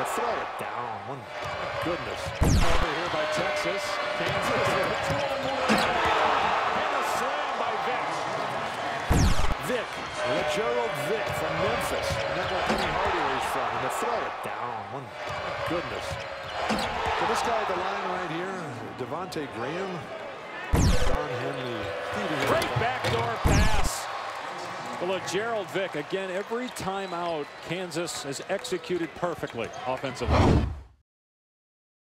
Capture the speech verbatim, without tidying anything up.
throw it down. One, goodness. Over here by Texas. Kansas. Two on one. And a slam by Vick. Vick. Lagerald Vick from Memphis. And that's where Penny Hardaway is from. And to throw it down. One, goodness. So this guy at the line right here, Devontae Graham. Don Henley. Great backdoor pass. Well, Lagerald Vick, again, every time out, Kansas has executed perfectly offensively.